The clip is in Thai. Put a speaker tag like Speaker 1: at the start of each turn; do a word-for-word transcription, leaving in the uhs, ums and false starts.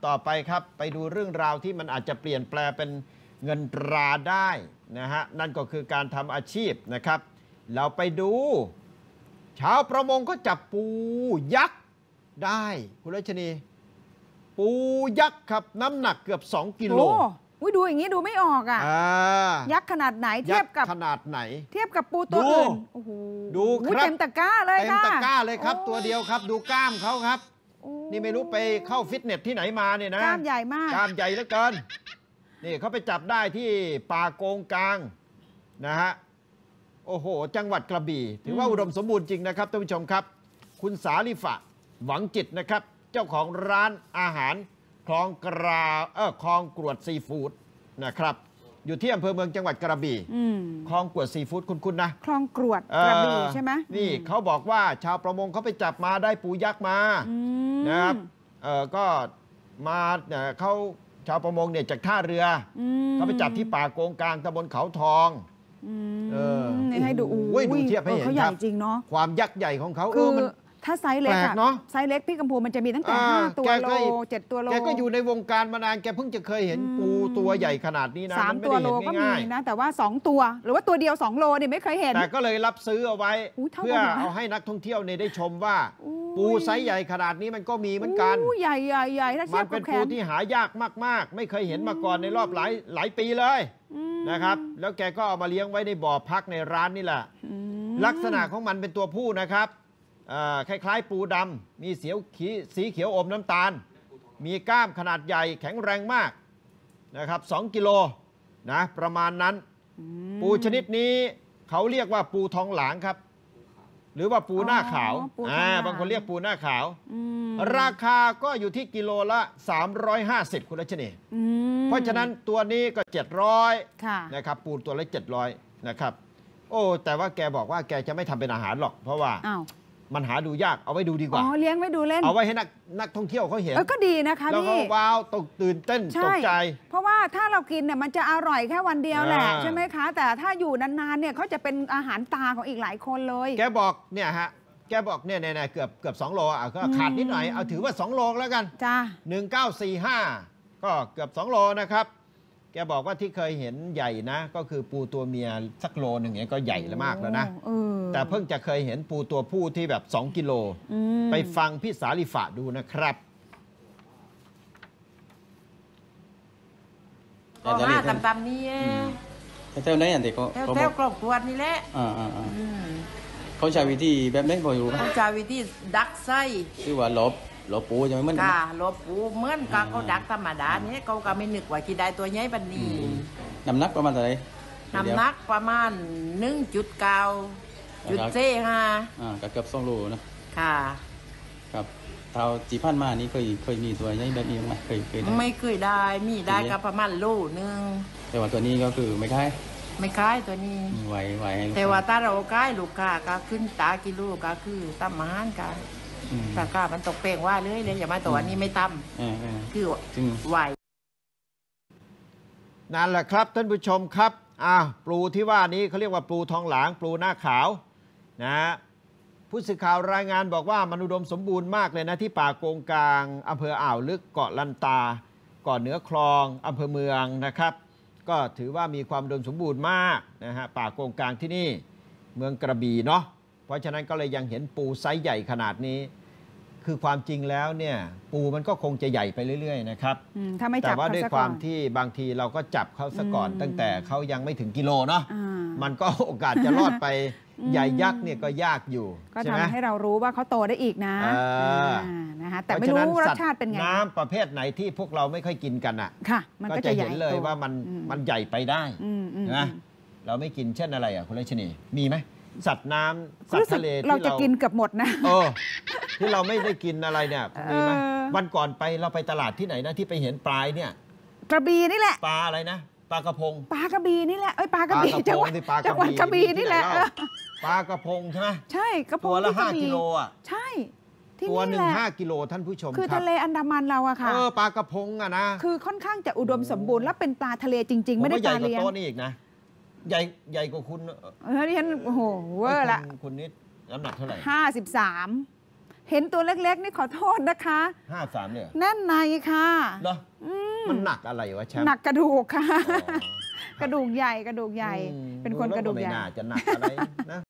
Speaker 1: ต่อไปครับไปดูเรื่องราวที่มันอาจจะเปลี่ยนแปลงเป็นเงินตราได้นะฮะนั่นก็คือการทำอาชีพนะครับเราไปดูชาวประมงก็จับปูยักษ์ได้คุณรัชนีปูยักษ์ครับน้ำหนักเกือบสองกิโล
Speaker 2: อุ้ยดูอย่างนี้ดูไม่ออกอ่ะยักษ์ขนาดไหนเทียบกับ
Speaker 1: ขนาดไหน
Speaker 2: เทียบกับปูตัวอื่นโอ้โห
Speaker 1: ดูครับ
Speaker 2: เต็มตะกร้าเลยค่ะ
Speaker 1: เต็มตะกร้าเลยครับตัวเดียวครับดูกล้ามเขาครับนี่ไม่รู้ไปเข้าฟิตเนสที่ไหนมาเนี่ยนะ
Speaker 2: กล้ามใหญ่มาก
Speaker 1: กล้ามใหญ่เหลือเกินนี่เขาไปจับได้ที่ป่าโกงกลางนะฮะโอ้โหจังหวัดกระบี่ถือว่าอุดมสมบูรณ์จริงนะครับท่านผู้ชมครับคุณสาลิฝะหวังจิตนะครับเจ้าของร้านอาหารคลองกราเออคลองกรวดซีฟู้ดนะครับอยู่ที่อำเภอเมืองจังหวัดกระบี่คลองกรวดซีฟู้ดคุณคุณนะ
Speaker 2: คลองกรวดกระบี่ใช่ไหม
Speaker 1: นี่เขาบอกว่าชาวประมงเขาไปจับมาได้ปูยักษ์มานะครับเออก็มาเขาชาวประมงเนี่ยจากท่าเรือเขาไปจับที่ป่าโกงกลางตำบลเขาทอง
Speaker 2: เออให้ดู
Speaker 1: อุ้ยดูเทียบให้เห็นครับ
Speaker 2: จริงเนาะ
Speaker 1: ความยักษ์ใหญ่ของเขา
Speaker 2: คือถ้าไซส์เล็กอะไซส์เล็กพี่กำพูมันจะมีตั้งแต่ห้าตัวโลเจ็ดตัวโล
Speaker 1: แกก็อยู่ในวงการมานานแกเพิ่งจะเคยเห็นปูตัวใหญ่ขนาดนี้นะ
Speaker 2: สามตัวโลก็มีนะแต่ว่าสองตัวหรือว่าตัวเดียวสองโลเนี่ยไม่เคยเห็น
Speaker 1: แต่ก็เลยรับซื้อเอาไว้เพื่อเอาให้นักท่องเที่ยวเนี่ยได้ชมว่าปูไซส์ใหญ่ขนาดนี้มันก็มีเหมือนกัน
Speaker 2: ใหญ่ใหญ่ใหญ่ถ้าเทียบกับแขน
Speaker 1: มันเป็นปูที่หายากมากๆไม่เคยเห็นมาก่อนในรอบหลายหลายปีเลยนะครับแล้วแกก็เอามาเลี้ยงไว้ในบ่อพักในร้านนี่แหละลักษณะของมันเป็นตัวผู้นะครับคล้ายๆปูดำมีสีสีเขียวอมน้ำตาลมีกล้ามขนาดใหญ่แข็งแรงมากนะครับสองกิโลนะประมาณนั้นปูชนิดนี้เขาเรียกว่าปูทองหลางครับหรือว่าปูหน้าขาวอ่าบางคนเรียกปูหน้าขาวราคาก็อยู่ที่กิโลละสามร้อยห้าสิบคุณรัชนีเพราะฉะนั้นตัวนี้ก็เจ็ดร้อยนะครับปูตัวละเจ็ดร้อยนะครับโอ้แต่ว่าแกบอกว่าแกจะไม่ทำเป็นอาหารหรอกเพราะว่ามันหาดูยากเอาไว้ดูดีกว่า
Speaker 2: อ๋อเลี้ยงไว้ดูเล่น
Speaker 1: เอาไว้ให้นักนักท่องเที่ยวเขาเห็น
Speaker 2: เออก็ดีนะคะ
Speaker 1: แล้วก็ว้าวตกตื่นเต้นตกใจ
Speaker 2: เพราะว่าถ้าเรากินเนี่ยมันจะอร่อยแค่วันเดียวแหละใช่ไหมคะแต่ถ้าอยู่นานๆเนี่ยเขาจะเป็นอาหารตาของอีกหลายคนเลย
Speaker 1: แกบอกเนี่ยฮะแกบอกเนี่ยเนี่ยเกือบเกือบสองโลอ่ะก็ขาดนิดหน่อยเอาถือว่าสองโลแล้วกัน
Speaker 2: จ้า
Speaker 1: หนึ่งเก้าสี่ห้าก็เกือบสองโลนะครับแกบอกว่าที่เคยเห็นใหญ่นะก็คือปูตัวเมียสักโลหนึ่งเนี่ยก็ใหญ่แล้วมากแล้วนะแต่เพิ่งจะเคยเห็นปูตัวผู้ที่แบบสองกิโลไปฟังพี่สาลิฝะดูนะครับ
Speaker 3: ก็มาตำๆนี่แถวไหนอันเด็กก็แถวกรอบกวดนี่แหละ
Speaker 4: เขาใช้วิธีแบบไหนบ่อยู่
Speaker 3: เขาใช้วิธีดักไส้
Speaker 4: คือว่าลบลบปูใช่ไหมมัน
Speaker 3: ค่ะลบปูเหมือนกับเขาดักธรรมดาเนี่ยเขาก็ไม่นึกว่ากี่ได้ตัวใหญ่ปันนี้
Speaker 4: น้ำหนักประมาณเท่าไหร่
Speaker 3: น้ำหนักประมาณหนึ่งจุดเก้าจุดเซ่ค่ะ
Speaker 4: อ่าก็เกือบสองโลนะ
Speaker 3: ค่ะ
Speaker 4: ครับเท่าจีพันมานี้เคยเคยมีตัวใหญ่แบบนี้ไหมเคยเคย
Speaker 3: ไม่เคยได้มีได้ก็ประมาณโลนึง
Speaker 4: แต่ว่าตัวนี้ก็คือไม่คล้าย
Speaker 3: ไม่คล้ายตัวนี้
Speaker 4: ไหวไหว
Speaker 3: แต่ว่าถ้าเราคล้ายลูกค้าก็ขึ้นตากิโลก็คือตั้มอาหารกันราคามันตกเป่งว่าเลยเลยอย่ามาตัวนี้ไม่ตั้มคือไหว
Speaker 1: นั่นแหละครับท่านผู้ชมครับอ้าวปูที่ว่านี้เขาเรียกว่าปูทองหลางปูหน้าขาวนะผู้สื่อข่าวรายงานบอกว่ามันอุดมสมบูรณ์มากเลยนะที่ป่าโกงกลางอำเภออ่าวลึกเกาะลันตาเกาะเหนือคลองอำเภอเมืองนะครับก็ถือว่ามีความอุดมสมบูรณ์มากนะฮะป่าโกงกลางที่นี่เมืองกระบี่เนาะเพราะฉะนั้นก็เลยยังเห็นปูไซส์ใหญ่ขนาดนี้คือความจริงแล้วเนี่ยปูมันก็คงจะใหญ่ไปเรื่อยๆนะครับแต่ว่าด้วยความที่บางทีเราก็จับเขาซะก่อนตั้งแต่เขายังไม่ถึงกิโลเนาะมันก็โอกาสจะรอดไปใหญ่ยักษ์เนี่ยก็ยากอยู่
Speaker 2: ก็ทำให้เรารู้ว่าเขาโตได้อีกนะนะคะแต่ไม่รู้รสชาติเป็นไง
Speaker 1: น้ำประเภทไหนที่พวกเราไม่ค่อยกินกันอ่ะก็จะเห็นเลยว่ามันมันใหญ่ไปได้นะเราไม่กินเช่นอะไรอ่ะคุณรัชนีมีไหมสัตว์น้ำสัตว์ทะเลที่
Speaker 2: เราจะกินเกือบหมดนะ
Speaker 1: เออที่เราไม่ได้กินอะไรเนี่ยมีไหมวันก่อนไปเราไปตลาดที่ไหนนะที่ไปเห็นปลาเนี่ย
Speaker 2: กระบี่นี่แหละ
Speaker 1: ปลาอะไรนะปลากระพง
Speaker 2: ปลากระบี่นี่แหละเอ้ยปลากระบี่จังหวัดจังหวัดกระบี่นี่แหละ
Speaker 1: ปลากระพงใช่ไหม
Speaker 2: ใช่กระพง
Speaker 1: ตัวละห้ากิโลอ่ะ
Speaker 2: ใช่
Speaker 1: ตัวหนึ่งห้ากิโลท่านผู้ชม
Speaker 2: คือทะเลอันดามันเราอะค่ะ
Speaker 1: เออปลากระพงอะนะ
Speaker 2: คือค่อนข้างจะอุดมสมบูรณ์และเป็นปลาทะเลจริงๆไม่ได้ปลาเลี้ยง
Speaker 1: โต๊ะนี่อีกนะใหญ่ใหญ่กว่าคุณ
Speaker 2: เออที่ฉันโอ้โหเวอร์ละ
Speaker 1: คุณนิดน้ำหนักเท่าไหร่
Speaker 2: ห้าสิบสามเห็นตัวเล็กๆนี่ขอโทษนะคะ
Speaker 1: ห้าสามเนี่ย
Speaker 2: แน่นในค่ะ
Speaker 1: เหรอมันหนักอะไรวะแชมป์
Speaker 2: หนักกระดูกค่ะ
Speaker 1: อ๋อ
Speaker 2: กระดูกใหญ่กระดูกใหญ่
Speaker 1: อืม
Speaker 2: เป็นคนกระดูกใหญ่
Speaker 1: ไม่น่าจะหนักอะไรนะ